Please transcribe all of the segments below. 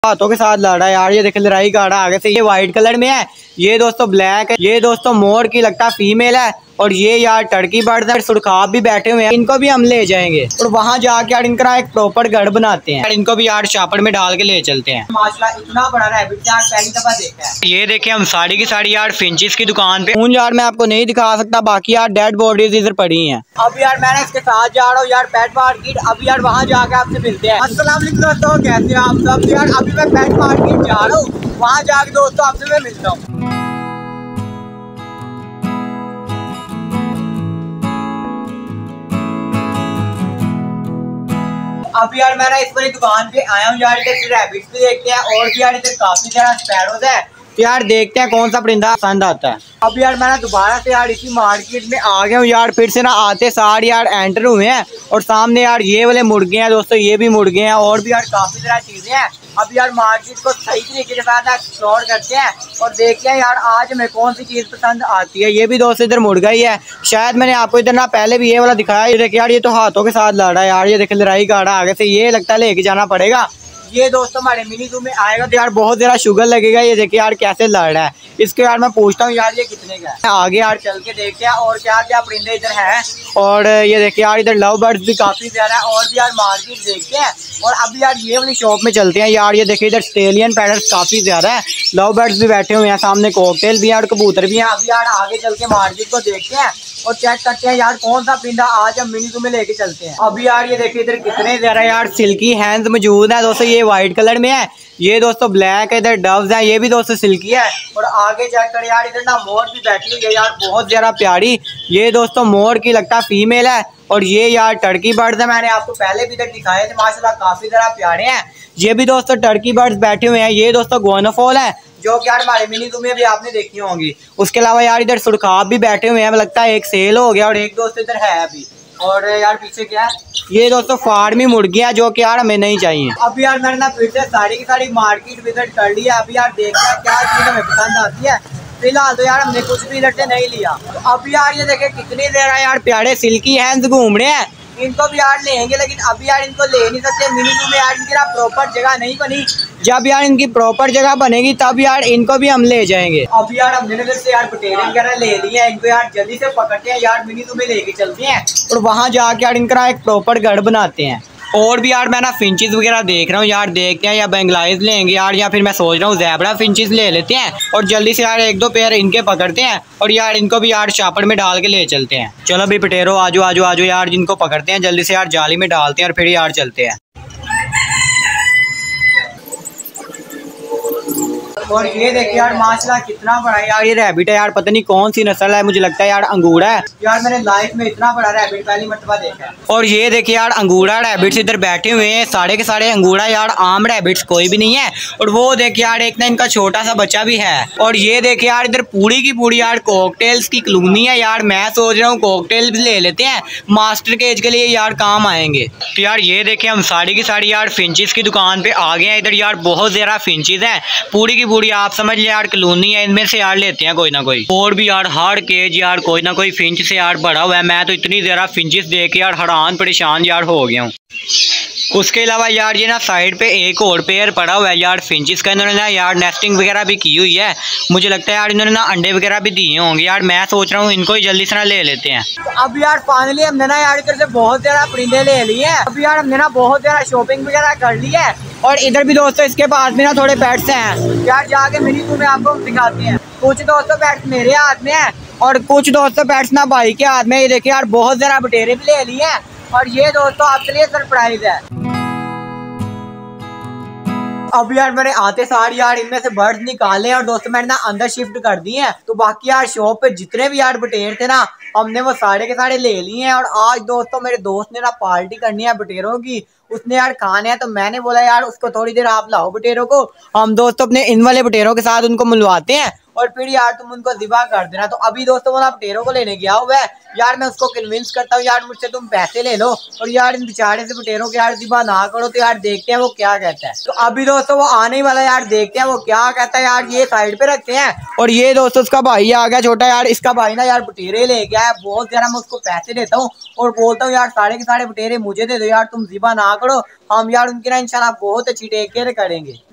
हाथों के साथ लड़ रहा है यार। ये देखिए लड़ाई का आगे से, ये व्हाइट कलर में है, ये दोस्तों ब्लैक है, ये दोस्तों मोर की लगता है फीमेल है, और ये यार टर्की बर्ड है। सुरखाब भी बैठे हुए हैं, इनको भी हम ले जाएंगे और वहाँ जाके यार इनका एक प्रॉपर घर बनाते हैं। इनको भी यार शापर में डाल के ले चलते हैं। माशाल्लाह इतना बड़ा रैबिट यार पहली दफा देखा है। ये देखिए हम साड़ी की साड़ी यार फिंचिस की दुकान पे हूँ यार, मैं आपको नहीं दिखा सकता, बाकी यार डेड बॉडीज इधर पड़ी हैं। अब यार मैं इसके साथ जा रहा हूँ यार पेट मार्केट। अब यार वहाँ जाके आपसे मिलते हैं। अस्सलाम वालेकुम दोस्तों, कैसे हैं आप सब। यार अभी मैं पेट मार्केट जा रहा हूँ, वहाँ जाके दोस्तों आपसे मैं मिलता हूँ। अब यार मैं ना इस वाली दुकान पे आया हूँ यार, इधर रैबिट्स भी देखते हैं और भी यार इधर काफी सारा स्पैरोज है। तो यार देखते हैं कौन सा परिंदा पसंद आता है। अब यार मैं ना दोबारा से यार इसी मार्केट में आ गया हूँ यार, फिर से ना आते सार यार एंटर हुए हैं और सामने यार ये वाले मुर्गे हैं दोस्तों, ये भी मुर्गे हैं और भी यार काफी सारा चीजें हैं। अब यार मार्केट को सही तरीके के साथ एक्सप्लोर करते हैं और देखते हैं यार आज हमें कौन सी चीज पसंद आती है। ये भी दोस्तों इधर मुर्गा ही है, शायद मैंने आपको इधर ना पहले भी ये वाला दिखाया। ये देखिए यार ये तो हाथों के साथ लड़ रहा है यार। ये देखिए लड़ाई का आगे से, ये लगता है लेके जाना पड़ेगा। ये दोस्तों हमारे मिनी जू में आएगा तो यार बहुत ज़्यादा शुगर लगेगा। ये देखिए यार कैसे लड़ रहा है, इसको यार मैं पूछता हूँ यार ये कितने का है। आगे यार चल के देखते हैं और क्या क्या परिंदे इधर हैं। और ये देखिए यार इधर लव बर्ड्स भी काफ़ी ज़्यादा है और भी यार मार्केट देखते हैं। और अब यार ये वाली शॉप में चलते हैं यार। ये देखिए इधर ऑस्ट्रेलियन पैरट्स काफ़ी ज़्यादा है, लव बर्ड्स भी बैठे हुए हैं, सामने कॉकटेल भी है और कबूतर भी हैं। अब यार आगे चल के मार्केट को देखते हैं और चेक करते हैं यार कौन सा परिंदा आज हम मिनी जू में लेके चलते हैं। अब यार ये देखिए इधर कितने ज़्यादा यार सिल्की हैंड्स मौजूद है दोस्तों। ये व्हाइट कलर में है, ये दोस्तों ब्लैक है, इधर डव्स है, ये भी दोस्तों सिल्की है। और आगे चेक कर यार इधर ना मोर भी बैठी हुई है यार, बहुत ज़्यादा प्यारी। ये दोस्तों मोर की लगता है फीमेल है और ये यार टर्की बर्ड्स है, मैंने आपको पहले भी इधर दिखाए थे, माशाल्लाह काफ़ी ज़्यादा प्यारे हैं। ये भी दोस्तों टर्की बर्ड्स बैठे हुए हैं। ये दोस्तों गोनोफॉल है जो कि यार हमारे मिनी जू में भी आपने देखी होंगी। उसके अलावा यार इधर सुरखाब भी बैठे हुए हैं, लगता है एक सेल हो गया और एक दोस्त इधर है अभी। और यार पीछे क्या है, ये दोस्तों फार्मी मुर्गियां जो कि यार हमें नहीं चाहिए। अब यार मैंने ना फिर से सारी की सारी मार्केट विजिट कर लिया। अभी यार देखते हैं क्या चीज़ हमें पसंद आती है। फिलहाल तो यार हमने कुछ भी इधर से नहीं लिया। तो अब यार ये देखे कितनी देर है यार प्यारे सिल्की हैंड्स घूम रहे हैं, इनको भी यार लेंगे, लेकिन अभी यार इनको ले नहीं सकते। मिनी जू में यार इनकी प्रॉपर जगह नहीं बनी, जब यार इनकी प्रॉपर जगह बनेगी तब यार इनको भी हम ले जाएंगे। अब यार हमने नजर से यार बटेरे वगैरह ले लिए हैं, इनको यार जल्दी से पकड़ते हैं यार मिनी जू में लेके चलते हैं और वहाँ जाके यार इनका एक प्रॉपर घर बनाते हैं। और भी यार मैं ना फिंचेस वगैरह देख रहा हूँ यार, देखते हैं या बेंगलाइज लेंगे यार, या फिर मैं सोच रहा हूँ ज़ेब्रा फिंचेस ले लेते हैं और जल्दी से यार एक दो पेयर इनके पकड़ते हैं और यार इनको भी यार शापर में डाल के ले चलते हैं। चलो भाई पटेरो आजो आजो आजो यार, जिनको पकड़ते हैं जल्दी से यार जाली में डालते हैं और फिर यार चलते हैं। और ये देखिए यार माशाल्लाह कितना बड़ा है यार ये रैबिट है यार, पता नहीं कौन सी नस्ल है, मुझे लगता है यार अंगूरा है यार। मैंने लाइफ में इतना बड़ा रैबिट पहली मर्तबा देखा है। और ये देखिए यार अंगूरा रैबिट्स इधर बैठे हुए हैं, सारे के सारे अंगूरा यार, आम रैबिट्स कोई भी नहीं है। और वो देखिए यार एक ना इनका छोटा सा बच्चा भी है। और ये देखिए यार इधर पूरी की पूरी यार कॉकटेल्स की कॉलोनी है यार। मैं सोच रहा हूँ कॉकटेल ले लेते हैं, मास्टर केज के लिए यार काम आएंगे। तो यार ये देखिए हम साड़ी की साड़ी यार फिंचिस की दुकान पे आ गए हैं। इधर यार बहुत ज़्यादा फिंचिस हैं, पूरी की पूरी आप समझ ले यार कॉलोनी है, इनमें से यार लेते हैं कोई ना कोई। और भी यार हर केज यार कोई ना कोई फिंच से यार बड़ा हुआ है। मैं तो इतनी ज़्यादा फिंचिस देख के यार हैरान परेशान यार हो गया हूँ। उसके अलावा यार ये ना साइड पे एक और पेयर पड़ा हुआ है यार फिंचिस का, इन्होंने ना यार नेस्टिंग वगैरह भी की हुई है। मुझे लगता है यार इन्होंने ना अंडे वगैरह भी दिए होंगे यार। मैं सोच रहा हूँ इनको ही जल्दी से ना ले लेते हैं। तो अब यार फाइनली हमने ना यार इधर से बहुत ज़्यादा परिंदे ले लिए हैं। अब यार हमने ना बहुत ज़्यादा शॉपिंग वगैरह कर ली है। और इधर भी दोस्तों इसके पास भी ना थोड़े पेट्स हैं यार, जाके मिनी जू में आपको दिखाते हैं। कुछ दोस्तों पेट्स मेरे हाथ में है और कुछ दोस्तों पेट्स ना भाई के हाथ में। ये देखिए यार बहुत ज़्यादा बटेरे भी ले लिए हैं और ये दोस्तों आपके लिए सरप्राइज है। अब यार मैंने आते सार यार इनमें से बर्ड्स निकाले और दोस्तों मैंने ना अंदर शिफ्ट कर दिए हैं। तो बाकी यार शॉप पे जितने भी यार बटेर थे ना हमने वो सारे के सारे ले लिए हैं। और आज दोस्तों मेरे दोस्त ने ना पार्टी करनी है बटेरों की, उसने यार खाने हैं। तो मैंने बोला यार उसको थोड़ी देर आप लाओ बटेरों को, हम दोस्तों अपने इन वाले बटेरों के साथ उनको मिलवाते हैं और फिर यार तुम उनको ज़िबा कर देना। तो अभी दोस्तों वो बटेरों को लेने गया हुआ है यार, मैं उसको कन्विंस करता हूँ यार मुझसे तुम पैसे ले लो और यार इन बेचारे से बटेरों के यार ज़िबा ना करो। तो यार देखते हैं वो क्या कहता है। तो अभी दोस्तों वो आने ही वाला यार, देखते हैं वो क्या कहता है यार। ये साइड पे रखते हैं और ये दोस्तों उसका भाई आ गया छोटा यार, इसका भाई ना यार बटेरे ले गया है बहुत ज़्यादा। मैं उसको पैसे देता हूँ और बोलता हूँ यार सारे के सारे बटेरे मुझे दे दो यार, तुम ज़िबा ना करो, हम यार उनकी ना इंशाल्लाह बहुत अच्छी टेक केयर करेंगे।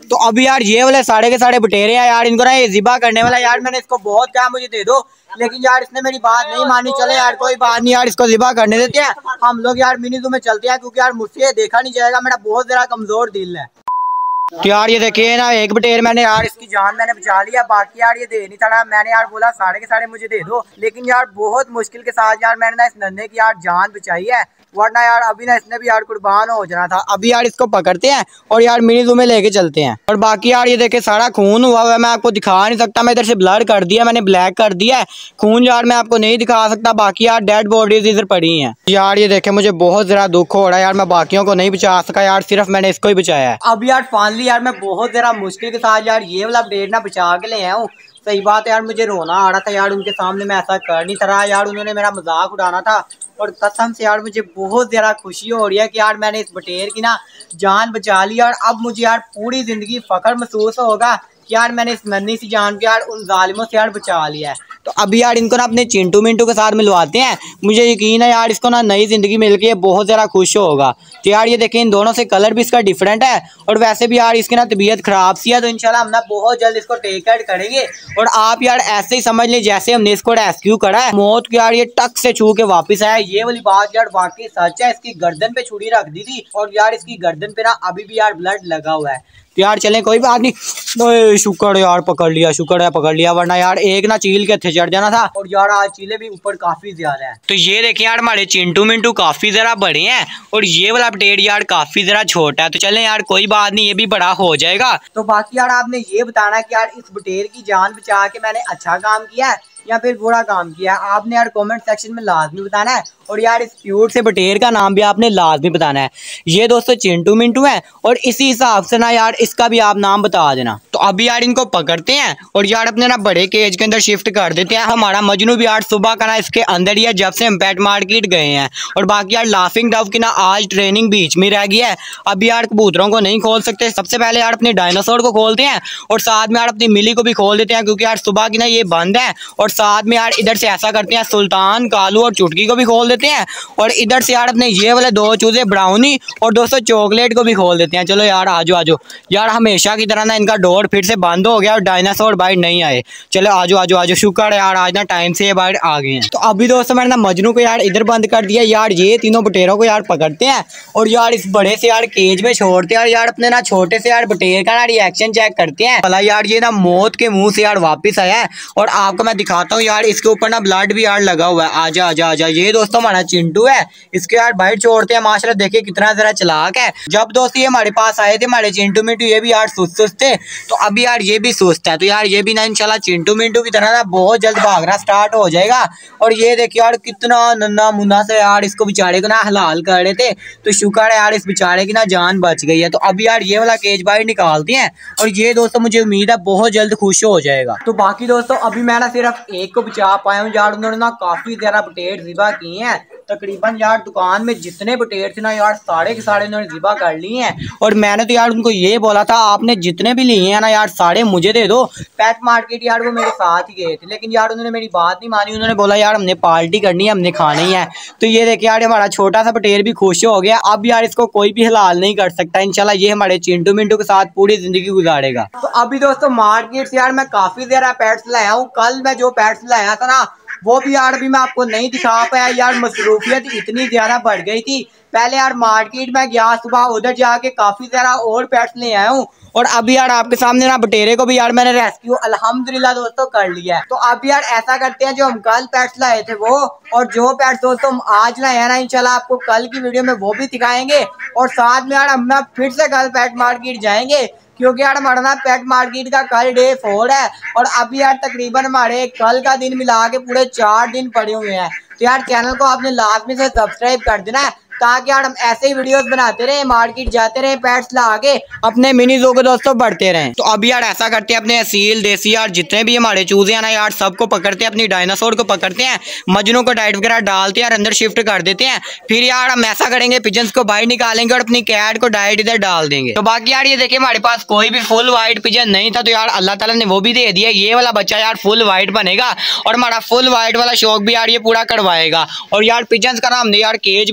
तो अभी यार ये वाले साढ़े के साढ़े बटेरे हैं यार, इनको ना ये ज़िबा करने वाला यार, मैंने इसको बहुत कहा मुझे दे दो, लेकिन यार इसने मेरी बात नहीं मानी। चले यार कोई बात नहीं यार, इसको ज़िबा करने देते हैं हम लोग यार, मिनी ज़ू में चलते हैं, क्योंकि यार मुझसे देखा नहीं जाएगा, मेरा बहुत ज़रा कमजोर दिल है। तो यार ये देखिए ना, एक बटेर मैंने यार इसकी जान मैंने बचा लिया, बाकी यार ये दे नहीं था, मैंने यार बोला साढ़े के साढ़े मुझे दे दो, लेकिन यार बहुत मुश्किल के साथ यार मैंने ना इस नन्हे की यार जान बचाई है, वरना यार अभी ना इसने भी यार कुर्बान हो जाना था। अभी यार इसको पकड़ते हैं और यार मिनी ज़ू में लेके चलते हैं। और बाकी यार ये देखे सारा खून हुआ है, मैं आपको दिखा नहीं सकता, मैं इधर से ब्लर कर दिया, मैंने ब्लैक कर दिया है, खून यार मैं आपको नहीं दिखा सकता। बाकी यार डेड बॉडीज इधर पड़ी हैं यार, ये देखे मुझे बहुत ज़रा दुख हो रहा है यार, मैं बाकियों को नहीं बचा सका यार, सिर्फ मैंने इसको ही बचाया है। अब यार फाइनली यार मैं बहुत ज़रा मुश्किल के साथ यार ये वाला अपडेट ना बचा के ले आया हूँ। सही बात है यार, मुझे रोना आ रहा था यार, उनके सामने मैं ऐसा कर नहीं था यार, उन्होंने मेरा मजाक उड़ाना था, और कसम से यार मुझे बहुत ज़्यादा खुशी हो रही है कि यार मैंने इस बटेर की ना जान बचा ली, और अब मुझे यार पूरी ज़िंदगी फ़ख्र महसूस होगा कि यार मैंने इस नन्ही सी जान को यार उन जालिमों से यार बचा लिया है। तो अभी यार इनको ना अपने चिंटू मिंटू के साथ मिलवाते हैं, मुझे यकीन है यार इसको ना नई ज़िंदगी मिल के बहुत ज़्यादा खुश होगा। तो यार ये देखें इन दोनों से कलर भी इसका डिफरेंट है, और वैसे भी यार इसकी ना तबीयत ख़राब सी है, तो इंशाल्लाह हम ना बहुत जल्द इसको टेक केयर करेंगे। और आप यार ऐसे ही समझ लीजिए जैसे हमने इसको रेस्क्यू करा है, मौत को यार ये टक से छू के वापस आया, ये वाली बात यार वाकई सच है। इसकी गर्दन पे छुरी रख दी थी, और यार इसकी गर्दन पे ना अभी भी यार ब्लड लगा हुआ है। तो यार चलें कोई बात नहीं, शुक्र यार पकड़ लिया, शुक्र है पकड़ लिया, वरना यार एक ना चील के थे चढ़ जाना था, और यार आज चीले भी ऊपर काफी ज्यादा है। तो ये देखिए यार हमारे चिंटू मिंटू काफी जरा बड़े हैं, और ये वाला अपडेट यार काफी जरा छोटा है। तो चलें यार कोई बात नहीं, ये भी बड़ा हो जाएगा। तो बाकी यार आपने ये बताना कि यार इस बटेर की जान बचा के मैंने अच्छा काम किया है या फिर बुरा काम किया, आपने यार कमेंट सेक्शन में लाजमी बताना है। और यार इस क्यूट से बटेर का नाम भी आपने लाजमी बताना है। ये दोस्तों चिंटू मिंटू है, और इसी हिसाब से ना यार इसका भी आप नाम बता देना। तो अभी यार इनको पकड़ते हैं और यार अपने ना बड़े केज के अंदर शिफ्ट कर देते हैं। हमारा मजनू भी यार सुबह का ना इसके अंदर ही है, जब से हम पेट मार्केट गए हैं। और बाकी यार लाफिंग डव की ना आज ट्रेनिंग बीच में रह गई है। अभी यार कबूतरों को नहीं खोल सकते, सबसे पहले यार अपने डायनासोर को खोलते हैं, और साथ में यार अपनी मिली को भी खोल देते हैं, क्योंकि यार सुबह की ना ये बंद है। और साथ में यार इधर से ऐसा करते हैं, सुल्तान, कालू और चुटकी को भी खोल देते हैं, और इधर से यार अपने ये वाले दो चूजे ब्राउनी और दोस्तों चॉकलेट को भी खोल देते हैं। चलो यार आजो आजो यार, हमेशा की तरह ना इनका डोर फिर से बंद हो गया और डायनासोर बाहर नहीं आए। चलो आजो आजो आजो, शुक्र है यार आज ना टाइम से ये बाहर आ गए हैं। तो अभी दोस्तों मैंने ना मजनू को यार इधर बंद कर दिया। यार ये तीनों बटेरों को यार पकड़ते हैं और यार इस बड़े से यार केज में छोड़ते हैं, और यार अपने ना छोटे से यार बटेर का ना रिएक्शन चेक करते हैं। भला यार ये ना मौत के मुंह से यार वापिस आया है, और आपको मैं दिखाता हूँ यार इसके ऊपर ना ब्लड भी यार लगा हुआ है। आजा आजा आजा, ये दोस्तों हमारा चिंटू है, इसके यार बाहर छोड़ते हैं। माशाल्लाह देखिए कितना जरा चलाक है। जब दोस्त ये हमारे पास आए थे हमारे चिंटू मिंटू, ये भी यार सुस्त थे, तो अभी यार ये भी सुस्त है। तो यार ये भी ना इंशाल्लाह चिंटू मिंटू की तरह ना बहुत जल्द भागना स्टार्ट हो जाएगा। और ये देखिए यार कितना नन्ना मुन्ना से यार इसको बेचारे को ना हलाल कर रहे थे, तो शुक्र है यार इस बेचारे की ना जान बच गई है। तो अभी यार ये वाला केज बाहर निकालते हैं, और ये दोस्तों मुझे उम्मीद है बहुत जल्द खुश हो जाएगा। तो बाकी दोस्तों अभी मैं ना सिर्फ एक को बचा पाया हूँ यार, उन्होंने ना काफी ज्यादा बटेर ज़िबा किए हैं। तकरीबन यार दुकान में जितने बटेर थे ना यार सारे के सारे उन्होंने ज़िबा कर लिए हैं। और मैंने तो यार उनको ये बोला था आपने जितने भी लिए हैं ना यार सारे मुझे दे दो। पेट मार्केट यार वो मेरे साथ ही गए थे, लेकिन यार उन्होंने मेरी बात नहीं मानी। उन्होंने बोला यार हमने पार्टी करनी है, हमने खाना ही है। तो ये देखिए यार हमारा छोटा सा बटेर भी खुश हो गया। अब यार इसको कोई भी हलाल नहीं कर सकता। इंशाल्लाह ये हमारे चिंटू मिंटू के साथ पूरी जिंदगी गुजारेगा। तो अभी दोस्तों मार्केट से यार मैं काफी ज्यादा पेट्स लाया हूँ। कल मैं जो पेट्स लाया था ना वो भी यार अभी मैं आपको नहीं दिखा पाया यार, मसरूफियत इतनी ज्यादा बढ़ गई थी। पहले यार मार्केट में गया सुबह, उधर जाके काफी ज्यादा और पेट्स ले आया हूँ, और अभी यार आपके सामने ना बटेरे को भी यार मैंने रेस्क्यू अल्हम्दुलिल्लाह दोस्तों कर लिया है। तो अब यार ऐसा करते हैं, जो हम कल पेट्स लाए थे वो, और जो पेट्स दोस्तों हम आज लाए हैं ना इंशाल्लाह आपको कल की वीडियो में वो भी दिखाएंगे। और साथ में यार हम ना फिर से कल पेट मार्केट जाएंगे, क्योंकि यार हमारा ना पेट मार्केट का कल डे 4 है, और अभी यार तकरीबन हमारे कल का दिन मिला के पूरे 4 दिन पड़े हुए हैं। तो यार चैनल को आपने लाजमी से सब्सक्राइब कर देना है, ताकि यार हम ऐसे ही वीडियोस बनाते रहे, मार्केट जाते रहे, पेट्स ला के अपने मिनी ज़ू को दोस्तों बढ़ते रहें। तो अब यार ऐसा करते हैं, अपने असील देसी यार जितने भी हमारे चूजे हैं ना यार सबको पकड़ते हैं, अपनी डायनासोर को पकड़ते हैं, मजनू को डाइट वगैरह डालते हैं, अंदर शिफ्ट कर देते हैं। फिर यार हम ऐसा करेंगे पिजन्स को बाहर निकालेंगे और अपनी कैट को डाइट इधर डाल देंगे। तो बाकी यार ये देखिए हमारे पास कोई भी फुल वाइट पिजन नहीं था, तो यार अल्लाह ताला ने वो भी दे दिया। ये वाला बच्चा यार फुल वाइट बनेगा, और हमारा फुल वाइट वाला शौक भी यार ये पूरा करवाएगा। और यार पिजन्स का ना हमने यार केज बड़ा करना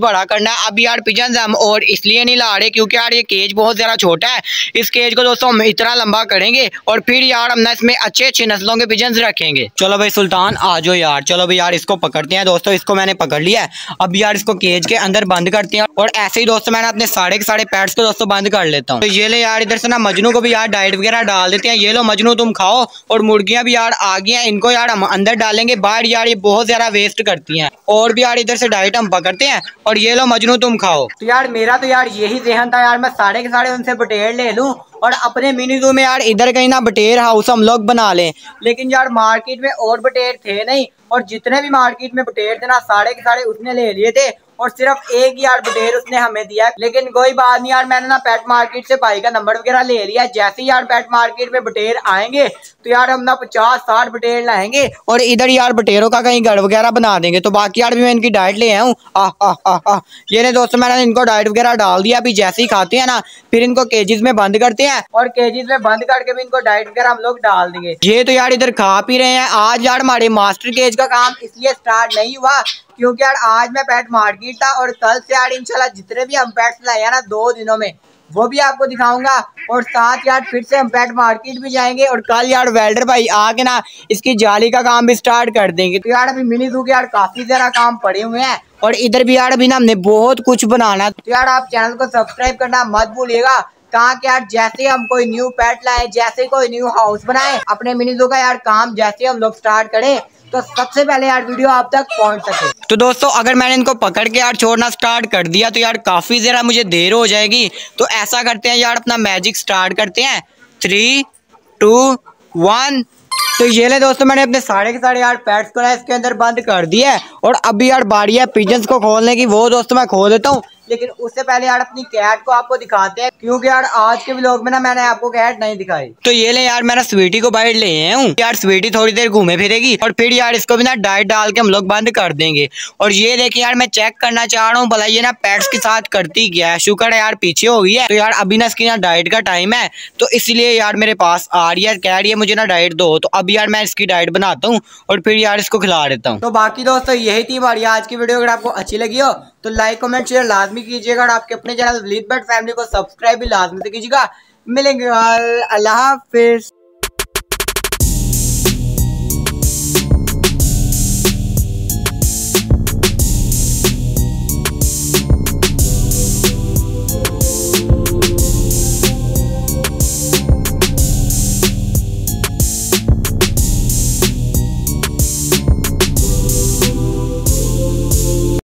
ना अब यार पिजन हम और इसलिए नहीं ला रहे क्योंकि यार ये केज बहुत ज्यादा छोटा है। इस केज को दोस्तों हम इतना लंबा करेंगे और फिर यार हम ना इसमें अच्छे अच्छे नस्लों के पिजन रखेंगे। चलो भाई सुल्तान आ जाओ यार, चलो भाई यार इसको पकड़ते हैं दोस्तों। इसको मैंने पकड़ लिया है, अब यार इसको केज के अंदर बंद करते हैं और ऐसे ही दोस्तों मैंने अपने साढ़े के साढ़े पेट्स को दोस्तों बंद कर लेता हूँ। तो ये ले यार इधर से ना मजनू को भी यार डाइट वगैरह डाल देते हैं। ये लो मजनू तुम खाओ, और मुर्गियां भी यार आ गई हैं, इनको यार हम अंदर डालेंगे, बाहर यार ये बहुत ज्यादा वेस्ट करती हैं। और भी यार इधर से डाइट हम पकड़ते हैं और ये लो मजनू तुम खाओ। तो यार मेरा तो यार यही ज़हन था यार मैं साढ़े के साढ़े उनसे बटेर ले लूं और अपने मिनी ज़ू में यार इधर कहीं ना बटेर हाउस हम लोग बना लें। लेकिन यार मार्केट में और बटेर थे नहीं, और जितने भी मार्केट में बटेर थे ना साढ़े के साढ़े उसने ले लिए थे, और सिर्फ एक यार बटेर उसने हमें दिया। लेकिन कोई बात नहीं यार, मैंने ना पेट मार्केट से भाई का नंबर वगैरह ले लिया। जैसे ही यार पेट मार्केट में बटेर आएंगे तो यार हम ना 50-60 बटेर लाएंगे और इधर यार बटेरों का कहीं घर वगैरह बना देंगे। तो बाकी यार भी मैं इनकी डाइट ले आया हूँ। ये ने दोस्तों मैंने इनको डाइट वगैरह डाल दिया। अभी जैसे ही खाते हैं ना फिर इनको केजेस में बंद करते हैं और केजेस में बंद करके भी इनको डाइट वगैरह हम लोग डाल देंगे। ये तो यार इधर खा पी रहे हैं। आज यार हमारे मास्टर केज का काम इसलिए स्टार्ट नहीं हुआ क्योंकि यार आज मैं पेट मार्केट था, और कल से यार इंशाल्लाह जितने भी हम पेट्स लाए हैं ना 2 दिनों में वो भी आपको दिखाऊंगा। और साथ यार फिर से हम पेट मार्केट भी जाएंगे और कल यार वेल्डर भाई आके ना इसकी जाली का काम भी स्टार्ट कर देंगे। तो यार अभी मिनी ज़ू के यार काफी ज्यादा काम पड़े हुए हैं और इधर भी यार अभी ना हमने बहुत कुछ बनाना। तो यार आप चैनल को सब्सक्राइब करना मत भूलिएगा, ताकि यार जैसे हम कोई न्यू पेट लाए, जैसे कोई न्यू हाउस बनाए, अपने मिनी ज़ू का यार काम जैसे हम लोग स्टार्ट करें तो सबसे पहले यार वीडियो आप तक पहुंच सके। तो दोस्तों अगर मैंने इनको पकड़ के यार छोड़ना स्टार्ट कर दिया तो यार काफी जरा मुझे देर हो जाएगी। तो ऐसा करते हैं यार अपना मैजिक स्टार्ट करते हैं 3, 2, 1। तो ये ले दोस्तों मैंने अपने साढ़े के साढ़े यार पेट्स को ना इसके अंदर बंद कर दिया है और अभी यार बारी है पिजन्स को खोलने की। वो दोस्तों मैं खोल देता हूँ, लेकिन उससे पहले यार अपनी कैट को आपको दिखाते हैं क्योंकि यार आज के व्लॉग में ना मैंने आपको कैट नहीं दिखाई। तो ये ले यार मैंने स्वीटी को बाहर ले आया हूँ। यार स्वीटी थोड़ी देर घूमे फिरेगी और फिर यार इसको भी ना डाइट डाल के हम लोग बंद कर देंगे। और ये देखिए यार मैं चेक करना चाह रहा हूँ भला ये ना पेट्स के साथ करती क्या है। शुक्र है यार पीछे हो गई है। तो यार अभी ना इसकी ना डाइट का टाइम है, तो इसलिए यार मेरे पास आ रही है, कह रही है मुझे ना डाइट दो। तो अब यार मैं इसकी डाइट बनाता हूँ और फिर यार इसको खिला देता हूँ। तो बाकी दोस्तों यही थी हमारी आज की वीडियो। अगर आपको अच्छी लगी हो तो लाइक कमेंट शेयर लाजमी कीजिएगा और आपके अपने चैनल ब्लीथ बर्ड फैमिली को सब्सक्राइब भी लाजमी से कीजिएगा। मिलेंगे, अल्लाह हाफिज।